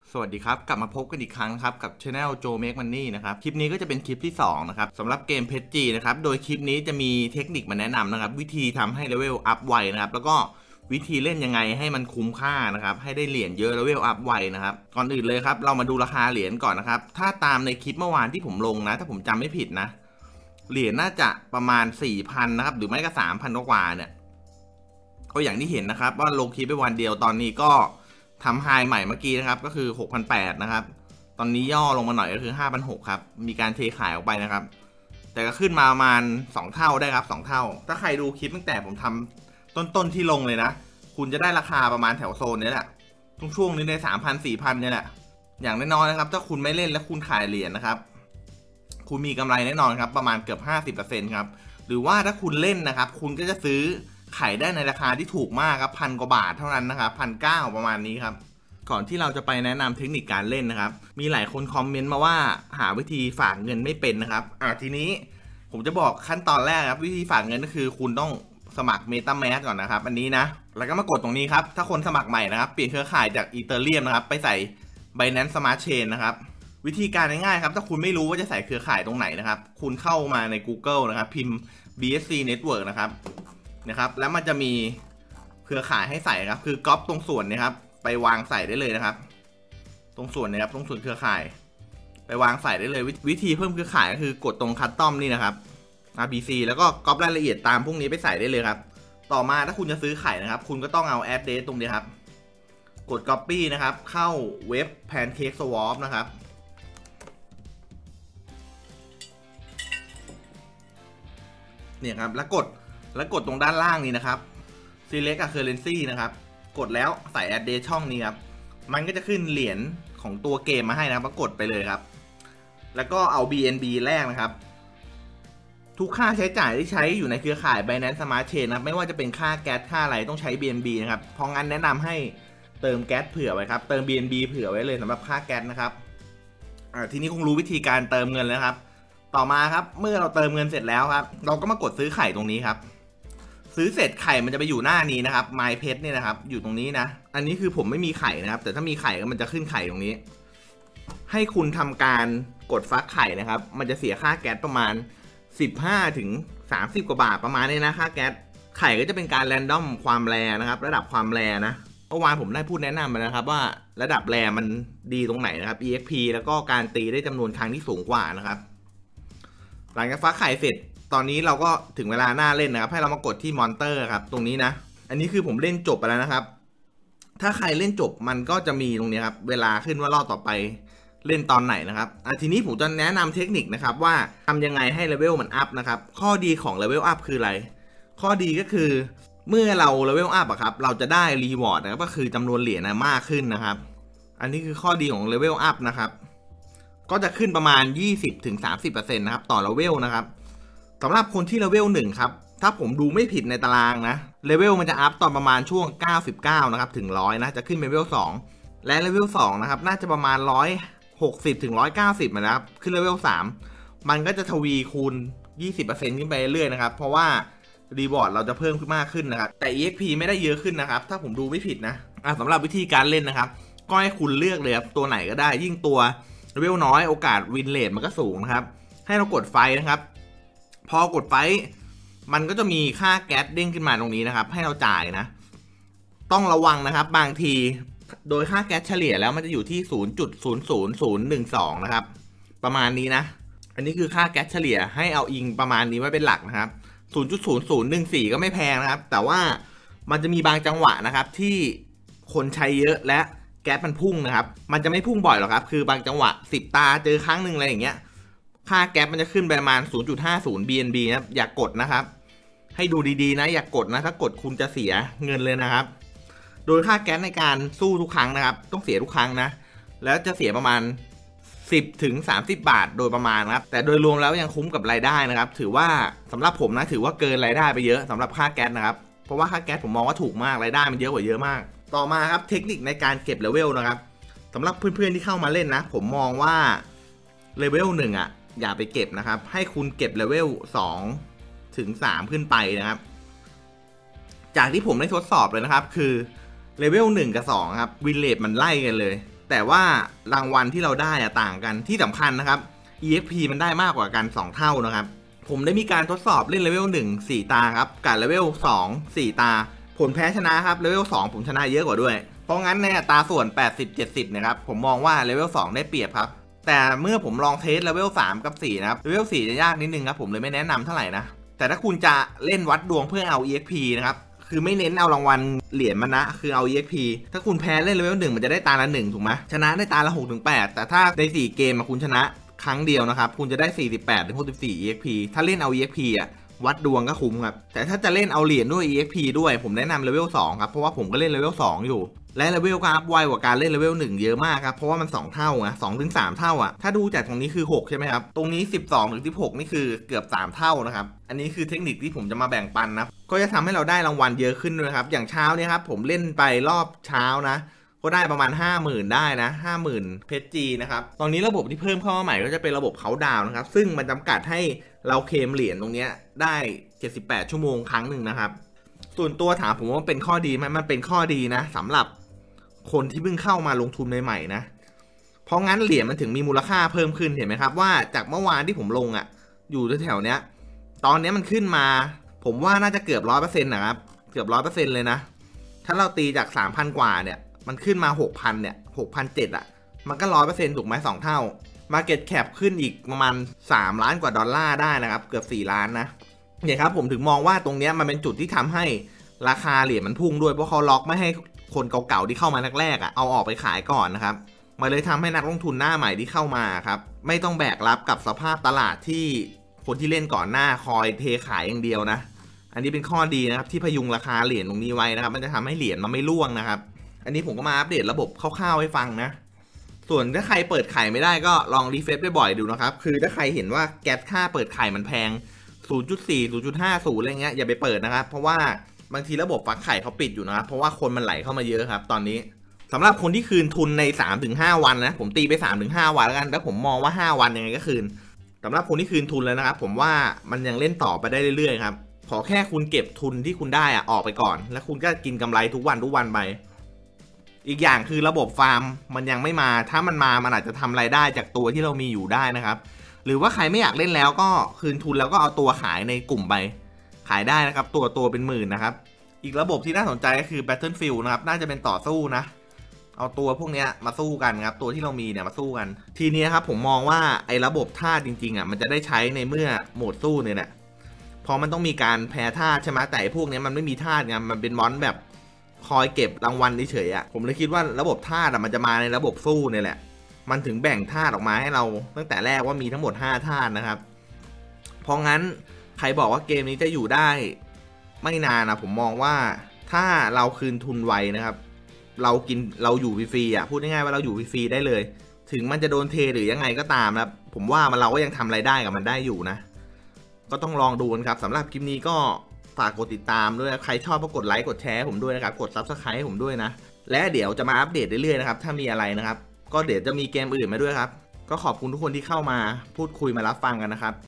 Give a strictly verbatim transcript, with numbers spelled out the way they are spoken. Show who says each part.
Speaker 1: สวัสดีครับกลับมาพบกันอีกครั้งครับกับ Channel Joe Make Money นะครับคลิปนี้ก็จะเป็นคลิปที่สองนะครับสำหรับเกม พี อี จี นะครับโดยคลิปนี้จะมีเทคนิคมาแนะนำนะครับวิธีทำให้เลเวลอัพไวนะครับแล้วก็วิธีเล่นยังไงให้มันคุ้มค่านะครับให้ได้เหรียญเยอะเลเวลอัพไวนะครับก่อนอื่นเลยครับเรามาดูราคาเหรียญก่อนนะครับถ้าตามในคลิปเมื่อวานที่ผมลงนะถ้าผมจำไม่ผิดนะเหรียญน่าจะประมาณ สี่พัน นะครับหรือไม่ก็ สามพัน กว่าเนี่ยก็อย่างที่เห็นนะครับว่าลงคลิปไปวันเดียวตอนนี้ก็ทำไฮใหม่เมื่อกี้นะครับก็คือ หกพันแปดร้อย นะครับตอนนี้ย่อลงมาหน่อยก็คือ ห้าพันหกร้อย ครับมีการเทขายออกไปนะครับแต่ก็ขึ้นมาประมาณสองเท่าได้ครับสองเท่าถ้าใครดูคลิปตั้งแต่ผมทำต้นๆที่ลงเลยนะคุณจะได้ราคาประมาณแถวโซนนี้แหละช่วงๆนี้ใน สามพัน สี่พัน เนี่ยแหละอย่างน้อยๆนะครับถ้าคุณไม่เล่นและคุณขายเหรียญนะครับคุณมีกำไรแน่นอนครับประมาณเกือบ ห้าสิบเปอร์เซ็นต์ ครับหรือว่าถ้าคุณเล่นนะครับคุณก็จะซื้อขายได้ในราคาที่ถูกมากครับพันกว่าบาทเท่านั้นนะครับพันเก้าประมาณนี้ครับก่อนที่เราจะไปแนะนำเทคนิคการเล่นนะครับมีหลายคนคอมเมนต์มาว่าหาวิธีฝากเงินไม่เป็นนะครับอ่าทีนี้ผมจะบอกขั้นตอนแรกครับวิธีฝากเงินก็คือคุณต้องสมัคร MetaMask ก่อนนะครับอันนี้นะแล้วก็มากดตรงนี้ครับถ้าคนสมัครใหม่นะครับเปลี่ยนเครือข่ายจาก Ethereum นะครับไปใส่ Binance Smart Chain นะครับวิธีการง่ายๆครับถ้าคุณไม่รู้ว่าจะใส่เครือข่ายตรงไหนนะครับคุณเข้ามาใน Google นะครับพิมพ์ บี เอส ซี Network นะครับนะครับแล้วมันจะมีเครือข่ายให้ใส่ครับคือก๊อปตรงส่วนนี้ครับไปวางใส่ได้เลยนะครับตรงส่วนนี้ครับตรงส่วนเครือข่ายไปวางใส่ได้เลย วิธีเพิ่มเครือข่ายก็คือกดตรงคัสตอมนี่นะครับ อาร์ บี ซี แล้วก็ก๊อปรายละเอียดตามพวกนี้ไปใส่ได้เลยครับต่อมาถ้าคุณจะซื้อไข่นะครับคุณก็ต้องเอา address ตรงนี้ครับกด copy นะครับเข้าเว็บ Pancake Swap นะครับเนี่ยครับแล้วกดแล้วกดตรงด้านล่างนี้นะครับ select a currency นะครับกดแล้วใส่ address ช่องนี้ครับมันก็จะขึ้นเหรียญของตัวเกมมาให้นะครับกดไปเลยครับแล้วก็เอา บี เอ็น บี แรกนะครับทุกค่าใช้จ่ายที่ใช้อยู่ในเครือข่าย Binance Smart Chain นะไม่ว่าจะเป็นค่าแก๊สค่าอะไรต้องใช้ บี เอ็น บี นะครับเพราะงั้นแนะนำให้เติมแก๊สเผื่อไว้ครับเติม บี เอ็น บี เผื่อไว้เลยสำหรับค่าแก๊สนะครับอ่าทีนี้คงรู้วิธีการเติมเงินแล้วครับต่อมาครับเมื่อเราเติมเงินเสร็จแล้วครับเราก็มากดซื้อไข่ตรงนี้ครับซื้อเสร็จไข่มันจะไปอยู่หน้านี้นะครับ My Pet เนี่ยนะครับอยู่ตรงนี้นะอันนี้คือผมไม่มีไข่นะครับแต่ถ้ามีไข่ก็มันจะขึ้นไข่ตรงนี้ให้คุณทำการกดฟักไข่นะครับมันจะเสียค่าแก๊สประมาณสิบห้าถึงสามสิบกว่าบาทประมาณนี้นะค่าแก๊สไข่ก็จะเป็นการแรนดอมความแรนะครับระดับความแรนะเมื่อวานผมได้พูดแนะนำไปนะครับว่าระดับแรมันดีตรงไหนนะครับ อี เอ็กซ์ พี แล้วก็การตีได้จำนวนครั้งที่สูงกว่านะครับหลังจากฟักไข่เสร็จตอนนี้เราก็ถึงเวลาหน้าเล่นนะครับให้เรามากดที่มอนเตอร์ครับตรงนี้นะอันนี้คือผมเล่นจบไปแล้วนะครับถ้าใครเล่นจบมันก็จะมีตรงนี้ครับเวลาขึ้นว่ารอบต่อไปเล่นตอนไหนนะครับอ่ะทีนี้ผมจะแนะนำเทคนิคนะครับว่าทำยังไงให้เลเวลมันอัพนะครับข้อดีของเลเวลอัพคืออะไรข้อดีก็คือเมื่อเราเลเวลอัพอะครับเราจะได้รีวอร์ดนะครับก็คือจำนวนเหรียญมากขึ้นนะครับอันนี้คือข้อดีของเลเวลอัพนะครับก็จะขึ้นประมาณ ยี่สิบถึงสามสิบเปอร์เซ็นต์ นะครับต่อเลเวลนะครับสำหรับคนที่เลเวลหนึ่งครับถ้าผมดูไม่ผิดในตารางนะเลเวลมันจะอัพตอนประมาณช่วงเก้าสิบเก้านะครับถึงหนึ่งร้อยนะจะขึ้นเป็นเลเวลสองและเลเวลสองนะครับน่าจะประมาณหนึ่งร้อยหกสิบถึงหนึ่งร้อยเก้าสิบนะครับขึ้นเลเวลสามมันก็จะทวีคูณ ยี่สิบเปอร์เซ็นต์ ขึ้นไปเรื่อยๆนะครับเพราะว่ารีวอร์ดเราจะเพิ่มขึ้นมากขึ้นนะครับแต่ อี เอ็กซ์ พี ไม่ได้เยอะขึ้นนะครับถ้าผมดูไม่ผิดนะอ่ะสำหรับวิธีการเล่นนะครับก็ให้คุณเลือกเลยครับตัวไหนก็ได้ยิ่งตัวเลเวลน้อยโอกาสวินเรทมันก็สูงนะครับให้เรากดไฟนะครับพอกดไฟมันก็จะมีค่าแก๊สเด้งขึ้นมาตรงนี้นะครับให้เราจ่ายนะต้องระวังนะครับบางทีโดยค่าแก๊สเฉลี่ยแล้วมันจะอยู่ที่ ศูนย์จุดศูนย์ศูนย์ศูนย์หนึ่งสอง นะครับประมาณนี้นะอันนี้คือค่าแก๊สเฉลี่ยให้เอาอิงประมาณนี้ไว้เป็นหลักนะครับ ศูนย์จุดศูนย์ศูนย์หนึ่งสี่ ก็ไม่แพงนะครับแต่ว่ามันจะมีบางจังหวะนะครับที่คนใช้เยอะและแก๊สมันพุ่งนะครับมันจะไม่พุ่งบ่อยหรอกครับคือบางจังหวะสิบตาเจอครั้งหนึ่งอะไรอย่างเงี้ยค่าแก๊สมันจะขึ้นไปประมาณ ศูนย์จุดห้าศูนย์ บี เอ็น บี นะครับอย่ากกดนะครับให้ดูดีๆนะอย่ากกดนะถ้ากดคุณจะเสียเงินเลยนะครับโดยค่าแก๊สในการสู้ทุกครั้งนะครับต้องเสียทุกครั้งนะแล้วจะเสียประมาณสิบถึงสามสิบบาทโดยประมาณนะครับแต่โดยรวมแล้วยังคุ้มกับรายได้นะครับถือว่าสำหรับผมนะถือว่าเกินรายได้ไปเยอะสำหรับค่าแก๊สนะครับเพราะว่าค่าแก๊สผมมองว่าถูกมากรายได้มันเยอะกว่าเยอะมากต่อมาครับเทคนิคในการเก็บเลเวลนะครับสำหรับเพื่อนๆที่เข้ามาเล่นนะผมมองว่าเลเวลหนึ่งอ่ะอย่าไปเก็บนะครับให้คุณเก็บเลเวลสองถึงสามขึ้นไปนะครับจากที่ผมได้ทดสอบเลยนะครับคือเลเวลหนึ่งกับสองครับวินเรทมันไล่กันเลยแต่ว่ารางวัลที่เราได้อะต่างกันที่สำคัญนะครับ อี เอ็กซ์ พี มันได้มากกว่ากันสองเท่านะครับผมได้มีการทดสอบเล่นเลเวลหนึ่ง สี่ตาครับกับเลเวลสอง สี่ตาผลแพ้ชนะครับเลเวลสองผมชนะเยอะกว่าด้วยเพราะงั้นในอัตราส่วน แปดสิบ เจ็ดสิบ นะครับผมมองว่าเลเวลสองได้เปรียบครับแต่เมื่อผมลองเทสเลเวลสามกับสี่นะครับเลเวลสี่จะยากนิดนึงครับผมเลยไม่แนะนำเท่าไหร่นะแต่ถ้าคุณจะเล่นวัดดวงเพื่อเอา อี เอ็กซ์ พี นะครับคือไม่เน้นเอารางวัลเหรียญมันนะคือเอา อี เอ็กซ์ พี ถ้าคุณแพ้เล่นเลเวลหนึ่งมันจะได้ตาละหนึ่งถูกไหมชนะได้ตาละ หกถึงแปด แต่ถ้าในสี่เกมคุณชนะครั้งเดียวนะครับคุณจะได้ สี่สิบแปดถึงหกสิบสี่ อี เอ็กซ์ พี ถ้าเล่นเอา อี เอ็กซ์ พี อ่ะวัดดวงก็คุ้มครับแต่ถ้าจะเล่นเอาเหรียญด้วย อี เอ็กซ์ พี ด้วยผมแนะนำเลเวลสองครับเพราะว่าผมก็เล่นเลเวลสองอยู่และเลเวลก็อัพไวกว่าการเล่นเลเวลหนึ่งเยอะมากครับเพราะว่ามันสองเท่าอะสองถึงสามเท่าอะถ้าดูจากตรงนี้คือหกใช่ไหมครับตรงนี้สิบสองถึงสิบหกนี่คือเกือบสามเท่านะครับอันนี้คือเทคนิคที่ผมจะมาแบ่งปันนะก็จะทำให้เราได้รางวัลเยอะขึ้นด้วยครับอย่างเช้าเนี่ยครับผมเล่นไปรอบเช้านะก็ได้ประมาณ ห้าหมื่น ได้นะ ห้าหมื่น เพชรจีนะครับตอนนี้ระบบที่เพิ่มเข้ามาใหม่ก็จะเป็นระบบเขาดาวนะครับซึ่งมันจำกัดให้เราเคลมเหรียญตรงนี้ได้เจ็ดสิบแปดชั่วโมงครั้งหนึ่งนะครับส่วนตัวถามผมว่าเป็นข้อดีไหมมันเป็นข้อดีนะสำหรับคนที่เพิ่งเข้ามาลงทุนใหม่ๆนะเพราะงั้นเหรียญมันถึงมีมูลค่าเพิ่มขึ้นเห็นไหมครับว่าจากเมื่อวานที่ผมลงอ่ะอยู่แถวๆเนี้ยตอนนี้มันขึ้นมาผมว่าน่าจะเกือบร้อยเปอร์เซ็นต์นะครับเกือบร้อยเปอร์เซ็นต์เลยนะถ้าเราตีจาก สามพัน กว่าเนี่ยมันขึ้นมา หกพัน เนี่ย หกพันเจ็ดร้อย อ่ะมันก็ ร้อยเปอร์เซ็นต์ ถูกไหมสองเท่า Market Cap ขึ้นอีกประมาณสามล้านกว่าดอลลาร์ได้นะครับเกือบสี่ล้านนะเนี่ยครับผมถึงมองว่าตรงนี้มันเป็นจุดที่ทำให้ราคาเหรียญมันพุ่งด้วยเพราะเขาล็อกไม่ให้คนเก่าๆที่เข้ามาแรกๆอ่ะเอาออกไปขายก่อนนะครับมันเลยทำให้นักลงทุนหน้าใหม่ที่เข้ามาครับไม่ต้องแบกรับกับสภาพตลาดที่คนที่เล่นก่อนหน้าคอยเทขายอย่างเดียวนะอันนี้เป็นข้อดีนะครับที่พยุงราคาเหรียญตรงนี้ไว้นะครับมันจะทำให้เหรียญมันไม่ร่วงนะครับอันนี้ผมก็มาอัปเดตระบบคร่าวๆให้ฟังนะส่วนถ้าใครเปิดไข่ไม่ได้ก็ลองรีเฟรชบ่อยๆดูนะครับคือถ้าใครเห็นว่าแก๊สค่าเปิดไข่มันแพง ศูนย์จุดสี่ ศูนย์จุดห้า ศูนย์ อะไรเงี้ยอย่าไปเปิดนะครับเพราะว่าบางทีระบบฟักไข่เขาปิดอยู่นะครับเพราะว่าคนมันไหลเข้ามาเยอะครับตอนนี้สำหรับคนที่คืนทุนใน สามถึงห้า วันนะผมตีไป สามถึงห้า วันแล้วกันแล้วผมมองว่าห้าวันยังไงก็คืนสำหรับคนที่คืนทุนแล้วนะครับผมว่ามันยังเล่นต่อไปได้เรื่อยๆครับขอแค่คุณเก็บทุนที่คุณได้อะออกไปก่อนแล้วคุณก็กินกำไรทุกวันทุกวันไปอีกอย่างคือระบบฟาร์มมันยังไม่มาถ้ามันมามันอาจจะทำรายได้จากตัวที่เรามีอยู่ได้นะครับหรือว่าใครไม่อยากเล่นแล้วก็คืนทุนแล้วก็เอาตัวขายในกลุ่มไปขายได้นะครับตัวตัวเป็นหมื่นนะครับอีกระบบที่น่าสนใจก็คือ Battlefield นะครับน่าจะเป็นต่อสู้นะเอาตัวพวกนี้มาสู้กันครับตัวที่เรามีเนี่ยมาสู้กันทีนี้ครับผมมองว่าไอ้ระบบธาตุจริงๆอ่ะมันจะได้ใช้ในเมื่อโหมดสู้เนี่ยแหละพอมันต้องมีการแพ้ธาตุใช่ไหมแต่พวกนี้มันไม่มีธาตุไงมันเป็นมอนแบบคอยเก็บรางวัลเฉยๆอ่ะผมเลยคิดว่าระบบธาตุมันจะมาในระบบสู้เนี่ยแหละมันถึงแบ่งธาตุออกมาให้เราตั้งแต่แรกว่ามีทั้งหมดห้าธาตุนะครับเพราะงั้นใครบอกว่าเกมนี้จะอยู่ได้ไม่นานนะผมมองว่าถ้าเราคืนทุนไวนะครับเรากินเราอยู่ฟรีๆอ่ะพูดง่ายๆว่าเราอยู่ฟรีๆได้เลยถึงมันจะโดนเทหรือยังไงก็ตามนะผมว่ามันเราก็ยังทำรายได้กับมันได้อยู่นะก็ต้องลองดูนะครับสำหรับคลิปนี้ก็ฝากกดติดตามด้วยใครชอบก็กดไลค์กดแชร์ผมด้วยนะครับกด ซับสไครบ์ ให้ผมด้วยนะและเดี๋ยวจะมาอัปเดตเรื่อยๆนะครับถ้ามีอะไรนะครับก็เดี๋ยวจะมีเกมอื่นมาด้วยครับก็ขอบคุณทุกคนที่เข้ามาพูดคุยมารับฟังกันนะครับ